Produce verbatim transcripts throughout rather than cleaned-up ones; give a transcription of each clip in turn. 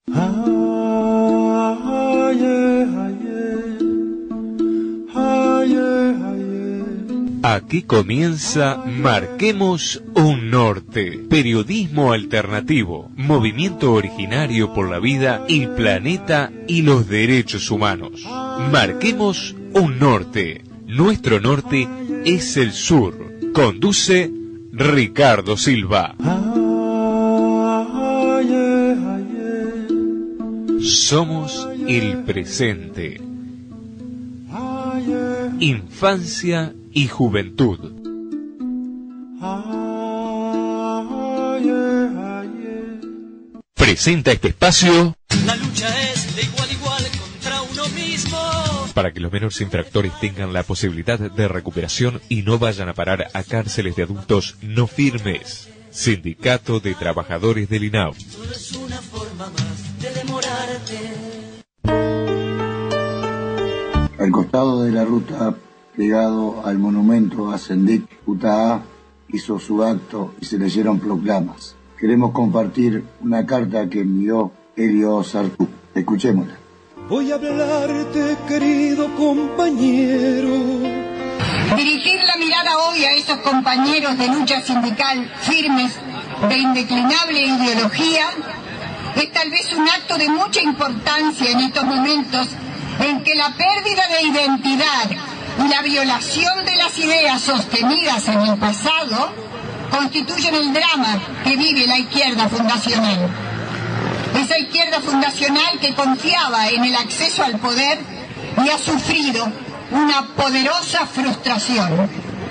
Aquí comienza Marquemos un Norte, periodismo alternativo, movimiento originario por la vida, el planeta y los derechos humanos. Marquemos un Norte, nuestro norte es el sur. Conduce Ricardo Silva. Somos el presente. Infancia y juventud. Presenta este espacio. La lucha es de igual a igual contra uno mismo. Para que los menores infractores tengan la posibilidad de recuperación y no vayan a parar a cárceles de adultos no firmes. Sindicato de Trabajadores del INAU. Solo es una forma más de demorarte. Al costado de la ruta, pegado al monumento a Sendik, U T A A hizo su acto y se leyeron proclamas. Queremos compartir una carta que envió Elio Sartú. Escuchémosla. Voy a hablarte, querido compañero. Dirigir la mirada hoy a esos compañeros de lucha sindical firmes, de indeclinable ideología, es tal vez un acto de mucha importancia en estos momentos en que la pérdida de identidad y la violación de las ideas sostenidas en el pasado constituyen el drama que vive la izquierda fundacional. Esa izquierda fundacional que confiaba en el acceso al poder y ha sufrido una poderosa frustración.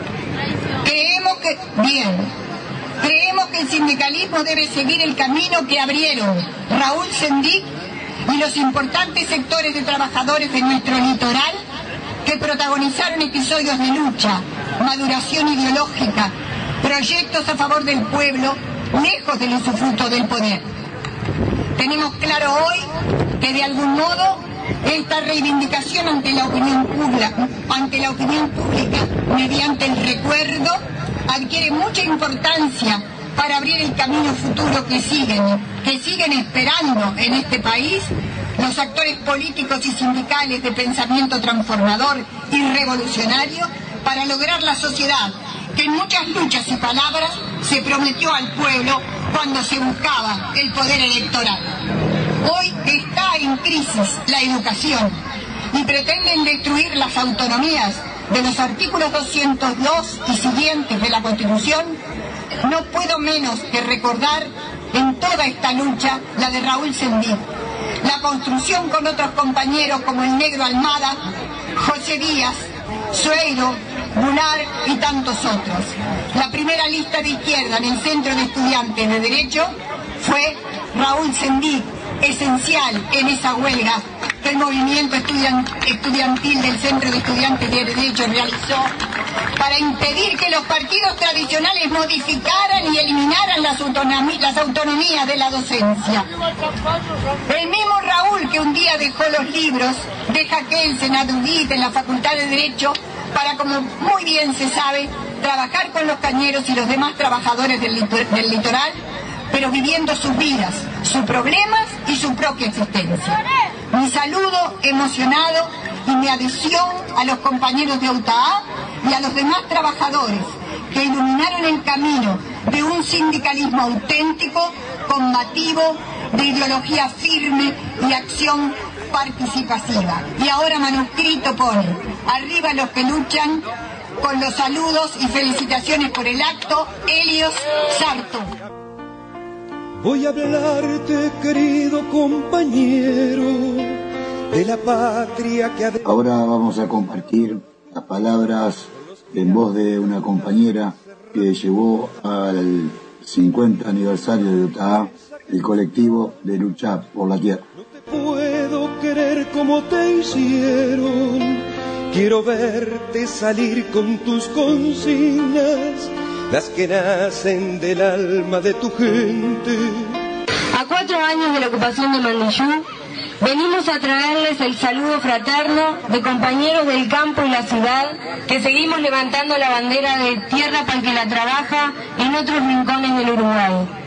Creemos que, bien, creemos que el sindicalismo debe seguir el camino que abrieron Raúl Sendik y los importantes sectores de trabajadores de nuestro litoral que protagonizaron episodios de lucha, maduración ideológica, proyectos a favor del pueblo, lejos del usufructo del poder. Tenemos claro hoy que de algún modo esta reivindicación ante la opinión pública, ante la opinión pública, mediante el recuerdo, adquiere mucha importancia para abrir el camino futuro que siguen, que siguen esperando en este país los actores políticos y sindicales de pensamiento transformador y revolucionario para lograr la sociedad que en muchas luchas y palabras se prometió al pueblo cuando se buscaba el poder electoral. Hoy está en crisis la educación y pretenden destruir las autonomías de los artículos doscientos dos y siguientes de la Constitución. No puedo menos que recordar en toda esta lucha la de Raúl Sendik, la construcción con otros compañeros como el Negro Almada, José Díaz, Sueiro, Goulart y tantos otros. La primera lista de izquierda en el Centro de Estudiantes de Derecho fue Raúl Sendik, esencial en esa huelga que el movimiento estudiantil del Centro de Estudiantes de Derecho realizó para impedir que los partidos tradicionales modificaran y eliminaran las, autonomí las autonomías de la docencia. El mismo Raúl que un día dejó los libros de Hakelsen, Adudit en la Facultad de Derecho para, como muy bien se sabe, trabajar con los cañeros y los demás trabajadores del, litor del litoral, pero viviendo sus vidas, sus problemas y su propia existencia. Mi saludo emocionado y mi adhesión a los compañeros de U T A A y a los demás trabajadores que iluminaron el camino de un sindicalismo auténtico, combativo, de ideología firme y acción participativa. Y ahora manuscrito pone: arriba los que luchan, con los saludos y felicitaciones por el acto, Elio Sartú. Voy a hablarte, querido compañero, de la patria que ha... Ahora vamos a compartir las palabras en voz de una compañera que llevó al cincuenta aniversario de U T A A el colectivo de lucha por la tierra. No te puedo querer como te hicieron, quiero verte salir con tus consignas, las que nacen del alma de tu gente. A cuatro años de la ocupación de Mandillú, venimos a traerles el saludo fraterno de compañeros del campo y la ciudad que seguimos levantando la bandera de tierra para el que la trabaja en otros rincones del Uruguay.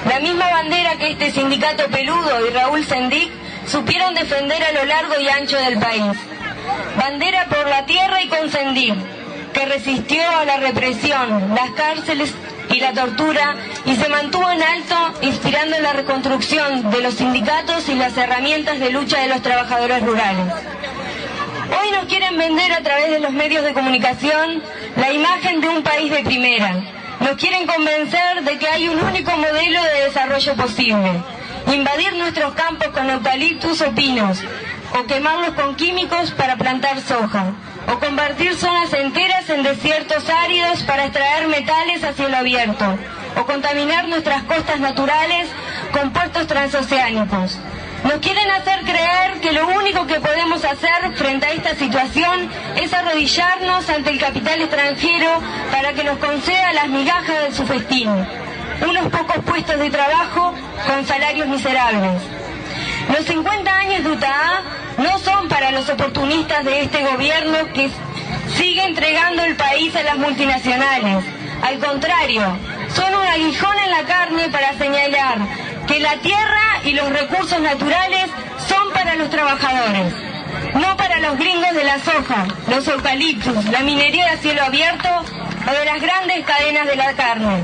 La misma bandera que este sindicato peludo y Raúl Sendic supieron defender a lo largo y ancho del país. Bandera por la tierra y con Sendic, que resistió a la represión, las cárceles y la tortura y se mantuvo en alto, inspirando la reconstrucción de los sindicatos y las herramientas de lucha de los trabajadores rurales. Hoy nos quieren vender a través de los medios de comunicación la imagen de un país de primera. Nos quieren convencer de que hay un único modelo de desarrollo posible: invadir nuestros campos con eucaliptus o pinos, o quemarlos con químicos para plantar soja, o convertir zonas enteras en desiertos áridos para extraer metales a cielo abierto, o contaminar nuestras costas naturales con puertos transoceánicos. Nos quieren hacer creer que lo único que podemos hacer frente a esta situación es arrodillarnos ante el capital extranjero para que nos conceda las migajas de su festín, unos pocos puestos de trabajo con salarios miserables. Los cincuenta años de U T A A no son para los oportunistas de este gobierno que sigue entregando el país a las multinacionales. Al contrario, son un aguijón en la carne para señalar que la tierra y los recursos naturales son para los trabajadores, no para los gringos de la soja, los eucaliptus, la minería a cielo abierto o de las grandes cadenas de la carne.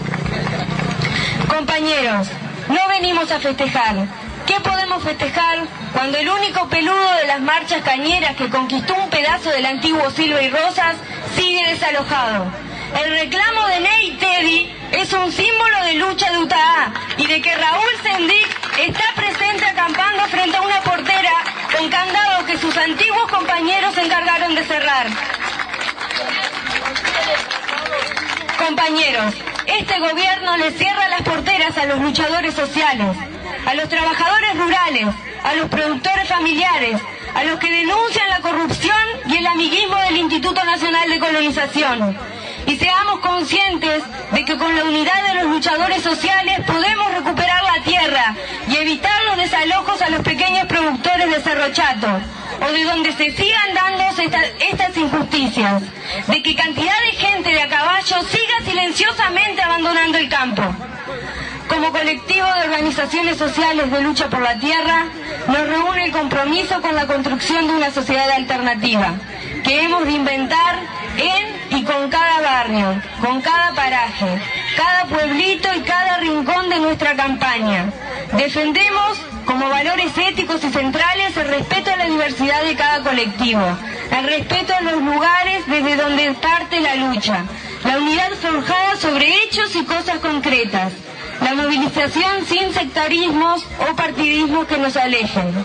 Compañeros, no venimos a festejar. ¿Qué podemos festejar cuando el único peludo de las marchas cañeras que conquistó un pedazo del antiguo Silva y Rosas sigue desalojado? El reclamo de Ney Teddy es un símbolo de lucha de U T A A y de que Raúl Sendic está presente acampando frente a una portera con candado que sus antiguos compañeros se encargaron de cerrar. Compañeros, este gobierno le cierra las porteras a los luchadores sociales, a los trabajadores rurales, a los productores familiares, a los que denuncian la corrupción y el amiguismo del Instituto Nacional de Colonización. Y seamos conscientes de que con la unidad de los luchadores sociales podemos recuperar la tierra y evitar los desalojos a los pequeños productores de Cerro Chato, o de donde se sigan dando esta, estas injusticias, de que cantidad de gente de a caballo siga silenciosamente abandonando el campo. Como colectivo de organizaciones sociales de lucha por la tierra, nos reúne el compromiso con la construcción de una sociedad alternativa, que hemos de inventar en y con cada barrio, con cada paraje, cada pueblito y cada rincón de nuestra campaña. Defendemos como valores éticos y centrales el respeto a la diversidad de cada colectivo, el respeto a los lugares desde donde parte la lucha, la unidad forjada sobre hechos y cosas concretas, la movilización sin sectarismos o partidismos que nos alejen.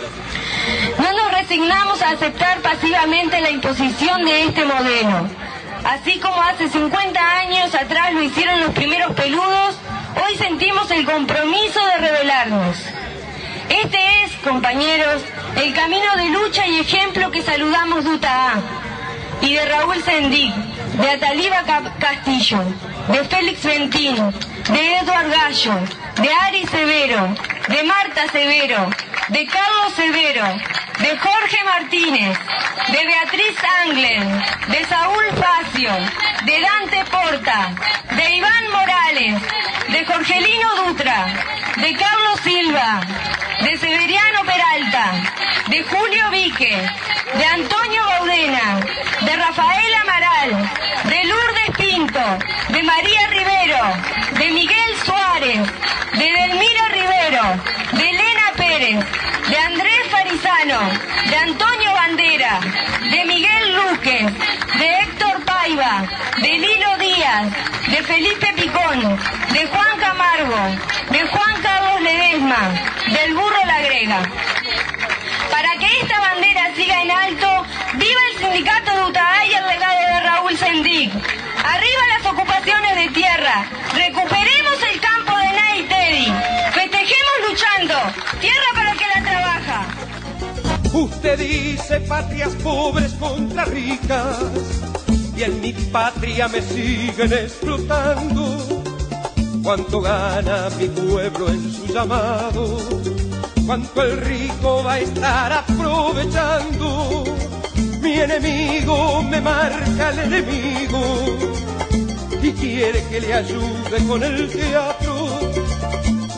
No nos resignamos a aceptar pasivamente la imposición de este modelo. Así como hace cincuenta años atrás lo hicieron los primeros peludos, hoy sentimos el compromiso de rebelarnos. Este es, compañeros, el camino de lucha y ejemplo que saludamos de U T A A y de Raúl Sendic, de Ataliba Castillo, de Félix Ventín, de Eduard Gallo, de Ari Severo, de Marta Severo, de Carlos Severo, de Jorge Martínez, de Beatriz Anglen, de Saúl Facio, de Dante Porta, de Iván Morales, de Jorgelino Dutra, de Carlos Silva, de Severiano Peralta, de Julio Vique, de Antonio Baudena, de Rafael Amaral, de Lourdes Pinto, de María Rivero, de Miguel Suárez, de Delmira Rivero, de Elena Pérez, de Andrés Farizano, de Antonio Bandera, de Miguel Luque, de Héctor Paiva, de Lilo Díaz, de Felipe Picón, de Juan Camargo, de Juan Carlos Ledesma, del Burro La Grega. Para que esta bandera siga en alto, viva el sindicato de U T A A y el legado de Raúl Sendic. Arriba las ocupaciones de tierra, recuperemos el campo de Ney Teddy, festejemos luchando, tierra para el que la trabaja. Usted dice patrias pobres contra ricas, y en mi patria me siguen explotando. Cuánto gana mi pueblo en su llamado, cuánto el rico va a estar aprovechando. Mi enemigo me marca el enemigo y quiere que le ayude con el teatro.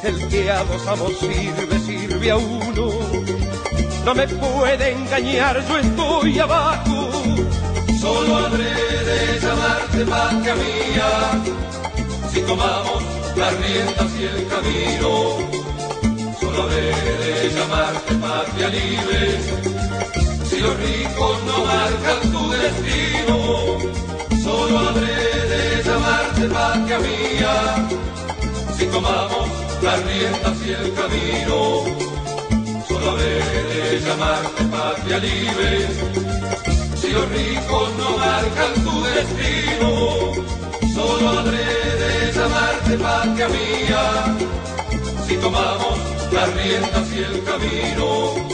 el que a dos amos sirve, sirve a uno. No me puede engañar, yo estoy abajo. Solo habré de llamarte patria mía, si tomamos las riendas y el camino. Solo habré de llamarte patria libre, si los ricos no marcan tu destino. Solo habré de llamarte patria mía, si tomamos las riendas y el camino. Solo habré de llamarte patria libre, si los ricos no marcan tu destino. Solo habré de llamarte patria mía, si tomamos las riendas y el camino.